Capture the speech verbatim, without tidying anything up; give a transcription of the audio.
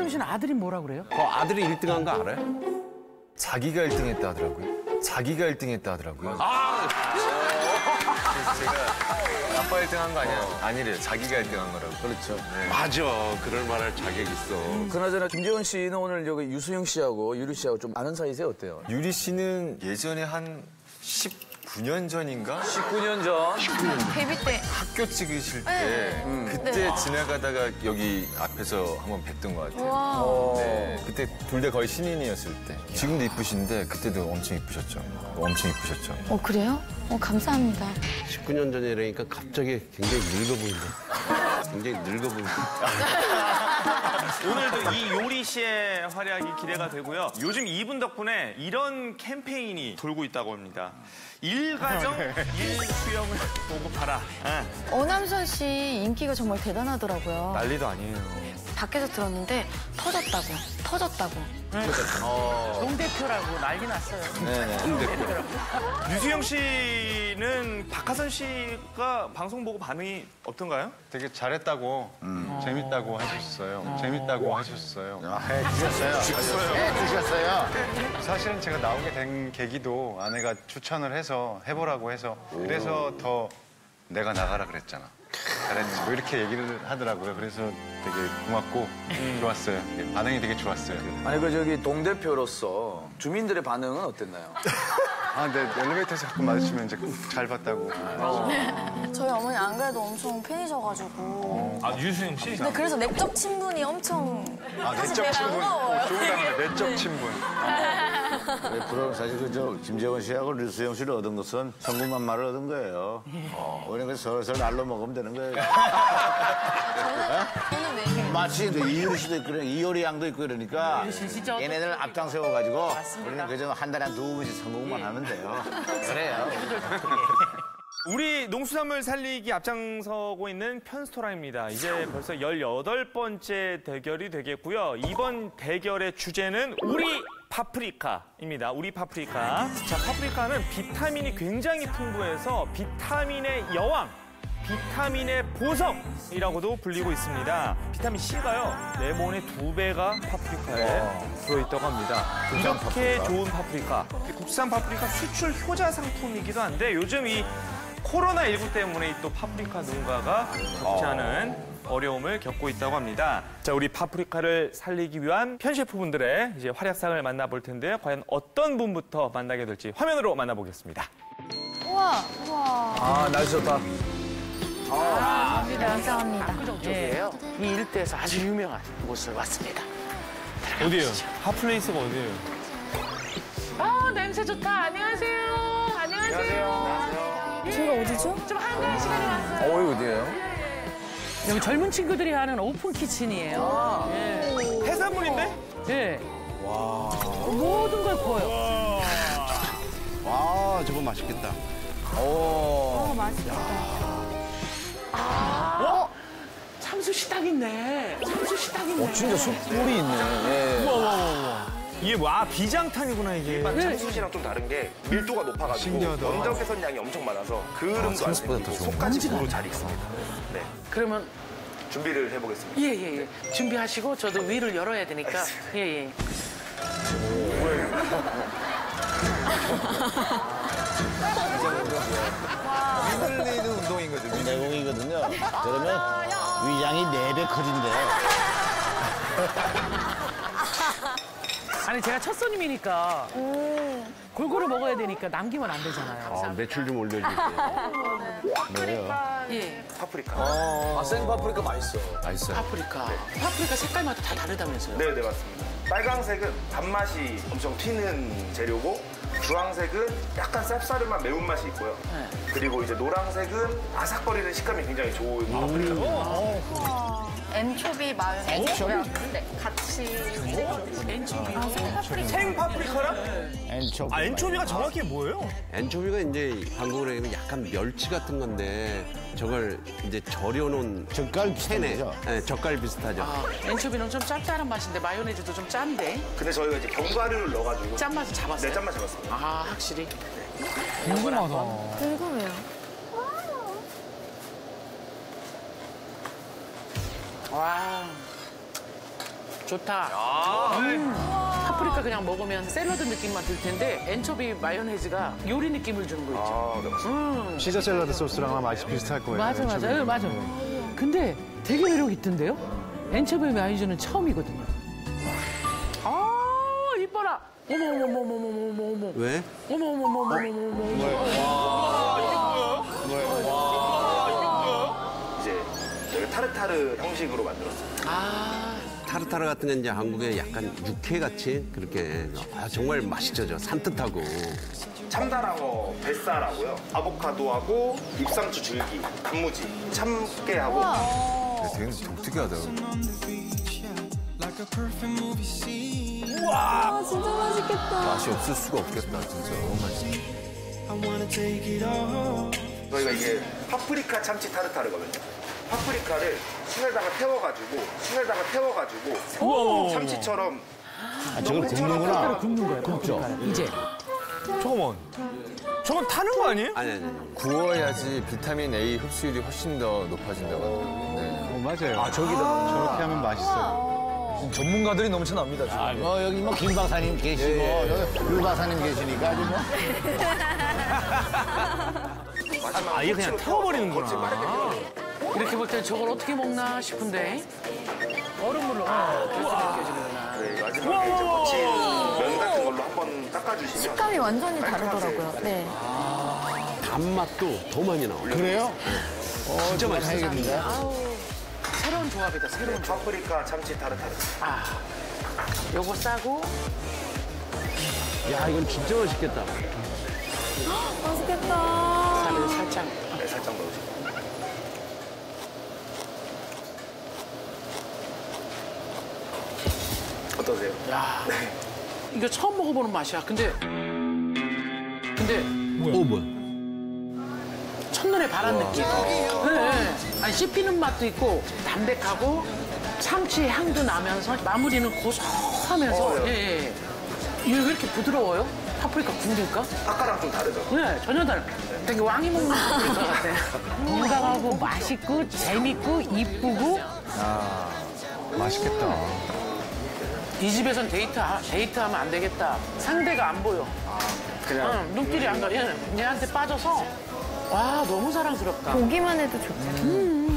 류수영 씨는 아들이 뭐라 그래요? 그 아들이 일 등 한 거 알아요? 자기가 일 등 했다 하더라고요. 자기가 일 등 했다 하더라고요. 아! 그래서 제가 아빠 일 등 한 거 아니야? 아니래요. 자기가 일 등 한 거라고. 그렇죠. 네. 맞아. 그럴 말할 자격 있어. 그나저나 김재원 씨는 오늘 여기 유수영 씨하고 유리 씨하고 좀 아는 사이세요? 어때요? 유리 씨는 예전에 한 십구 년 전인가? 십구 년 전. 데뷔 때. 학교 찍으실 때 네. 음. 그때 네. 지나가다가 여기 앞에서 한번 뵀던 것 같아요. 와. 네, 그때 둘 다 거의 신인이었을 때. 지금도 이쁘신데 그때도 엄청 이쁘셨죠. 엄청 이쁘셨죠. 어, 그래요? 어, 감사합니다. 십구 년 전이라니까 갑자기 굉장히 늙어 보인다. 굉장히 늙어 보인다. 오늘도 이 요리 씨의 활약이 기대가 되고요. 요즘 이분 덕분에 이런 캠페인이 돌고 있다고 합니다. 일가정 일수영을 보고 팔아. 네. 어남선 씨 인기가 정말 대단하더라고요. 난리도 아니에요. 밖에서 들었는데 터졌다고, 터졌다고. 정 대표라고 난리 났어요. 류수영 씨는 박하선 씨가 방송 보고 반응이 어떤가요? 되게 잘했다고, 재밌다고 하셨어요. 재밌다고 하셨어요. 해주셨어요. 해주셨어요. 사실은 제가 나오게 된 계기도 아내가 추천을 해서 해보라고 해서 그래서 더 내가 나가라 그랬잖아. 잘했지. 뭐 이렇게 얘기를 하더라고요. 그래서 되게 고맙고 좋았어요. 반응이 되게 좋았어요. 아니 그 저기 동 대표로서 주민들의 반응은 어땠나요? 아, 근데 엘리베이터에서 가끔 마주치면 이제 잘 봤다고. 저희 어머니 안 그래도 엄청 팬이셔가지고. 아, 유수영 씨? 근데 그래서 내적 친분이 엄청. 아, 사실 내적 제가 친분. 무거워요. 좋은 단어네, 내적 친분. 그럼 사실 그저 김재원 씨하고 류수영 씨를 얻은 것은 성공만마를 얻은 거예요. 어, 우리는 그래서 서로서로 날로 먹으면 되는 거예요. 저는 왜? 마치 이제 이효리 씨도 있고 이효리 양도 있고 이러니까 진짜 얘네들 앞장 세워가지고 우리는 그저 한 달에 한 두 번씩 성공만 하면 돼요. 그래요. 우리 농수산물 살리기 앞장서고 있는 편스토라입니다. 이제 벌써 열여덟 번째 대결이 되겠고요. 이번 대결의 주제는 우리 파프리카입니다. 우리 파프리카. 자, 파프리카는 비타민이 굉장히 풍부해서 비타민의 여왕, 비타민의 보석이라고도 불리고 있습니다. 비타민 C가요, 레몬의 두 배가 파프리카에 들어있다고 합니다. 이렇게 좋은 파프리카, 국산 파프리카 수출 효자 상품이기도 한데 요즘 이 코로나십구 때문에 또 파프리카 농가가 적지 않은 어려움을 겪고 있다고 합니다. 자, 우리 파프리카를 살리기 위한 편셰프분들의 이제 활약상을 만나볼 텐데요. 과연 어떤 분부터 만나게 될지 화면으로 만나보겠습니다. 우와, 우와. 아 날씨 좋다. 아, 감사합니다. 예, 이 일대에서 아주 유명한 곳을 왔습니다. 어디예요? 핫플레이스가 어디예요? 아, 냄새 좋다. 안녕하세요. 안녕하세요. 저희가 어디죠? 좀 한가한 시간에 왔어요. 어, 이거 어디예요? 여기 젊은 친구들이 하는 오픈 키친이에요. 예. 해산물인데? 예. 와. 모든 걸 구워요. 와, 저거 맛있겠다. 오. 어, 맛있겠다. 어? 참수 식당 있네. 참수 식당 있네. 어, 진짜 숯불이 있네. 예. 우와, 우와, 우와. 이게 뭐, 아, 비장탄이구나, 이게. 참숯이랑 좀 다른 게 밀도가 높아가지고 신기하다. 원적 개선량이 엄청 많아서 그름도 안 생기고 속까지 고루 잘 익습니다. 네, 그러면 준비를 해보겠습니다. 예예예. 준비하시고 저도 위를 열어야 되니까. 예예. 흔들리는 운동이거든요. 내공이거든요. 그러면 위장이 네 배 커진대요. 아니 제가 첫 손님이니까 골고루 먹어야 되니까 남기면 안 되잖아요. 아, 매출 좀 올려줄게요. 뭐예요? 예. 파프리카. 아, 생파프리카 맛있어. 맛있어요. 파프리카. 파프리카 색깔마다 다 다르다면서요? 네, 네, 맞습니다. 빨강색은 단맛이 엄청 튀는 재료고 주황색은 약간 쌉싸름한 매운맛이 있고요. 네. 그리고 이제 노란색은 아삭거리는 식감이 굉장히 좋은 파프리카. 엔초비 마요네즈고요. 근데 같이 엔초비. 생 파프리카랑? 엔초비. 아, 엔초비가 정확히 뭐예요? 엔초비가 이제 한국으로 얘기하면 약간 멸치 같은 건데 저걸 이제 절여놓은 젓갈 비슷한 캔에 거죠? 네, 젓갈 비슷하죠. 아, 엔초비는 좀 짭짤한 맛인데 마요네즈도 좀 짠데 근데 저희가 이제 견과류를 넣어가지고 짠맛을 잡았어요. 네, 짠맛 잡았습니다. 아, 확실히. 궁금해요. 와. 좋다. 음, 파프리카 그냥 먹으면 샐러드 느낌만 들 텐데 엔초비 마요네즈가 요리 느낌을 주는 거 있죠. 음. 시저 샐러드 소스랑 맛이 비슷할 거예요. 맞아, 맞아. 요 맞아. 근데 되게 매력 있던데요? 엔초비 마요네즈는 처음이거든요. 아, 이뻐라. 어머, 어머, 어머, 어머, 어머, 어머, 어머. 왜? 어머, 어머, 어머, 어머, 어머, 어머. 이제 저희가 타르타르 형식으로 만들었어요. 아. 타르타르 같은 건 이제 한국에 약간 육회같이 그렇게 아, 정말 맛있죠. 저 산뜻하고. 참다랑어 뱃살하고요. 아보카도하고 입상추 줄기, 단무지, 참깨하고. 되게 독특하다. 아, 진짜 맛있겠다. 맛이 없을 수가 없겠다, 진짜. 너무 맛있어. 저희가 이게 파프리카 참치 타르타르거든요. 파프리카를 숯에다가 태워가지고, 숯에다가 태워가지고, 참치처럼. 아, 저걸 굽는구나. 굽는 거야, 굽죠. 이제. 잠깐만. 저건 타는 거 아니에요? 아니, 아니, 아니. 구워야지 비타민 A 흡수율이 훨씬 더 높아진다고 하더라고요. 네. 어, 맞아요. 아, 저기다. 저렇게 하면 맛있어요. 전문가들이 넘쳐납니다. 지금. 아, 뭐 여기 뭐 김 박사님 계시고 여기 유 박사님 계시니까 아주 뭐. 아예 그냥 태워버리는구나. 이렇게 볼 때 저걸 어떻게 먹나 싶은데. 얼음물로 어, 계속 느껴지는구나. 네, 마지막에 이제 거친 면 같은 걸로 한번 닦아주시면. 식감이 완전히 깔끔하세요. 다르더라고요. 네. 단맛도 더 많이 나와요. 그래요? 진짜 맛있어요. 해야겠는데. 아우, 새로운 조합이다, 새로운 조합. 파프리카 참치 타르타르. 아, 요거 싸고. 야, 이건 진짜 맛있겠다. 맛있겠다. 살을 살짝. 네, 살짝 넣으시고. 어떠세요? 야, 이거 처음 먹어보는 맛이야. 근데, 근데 어, 뭐야? 첫눈에 반한 느낌. 네, 네. 아니, 씹히는 맛도 있고 담백하고 참치 향도 나면서 마무리는 고소하면서. 어, 네. 예, 예. 이게 왜 이렇게 부드러워요? 파프리카 굽니까? 아까랑 좀 다르죠? 네, 전혀 다르. 되게 왕이 먹는 파프리카 같아. 건강하고 맛있고 재밌고 이쁘고. 맛있겠다. 이 집에선 데이트, 데이트하면 안 되겠다. 상대가 안 보여. 그냥. 응, 눈길이 안 가. 얘, 얘한테 빠져서. 와, 너무 사랑스럽다. 보기만 해도 좋잖아요.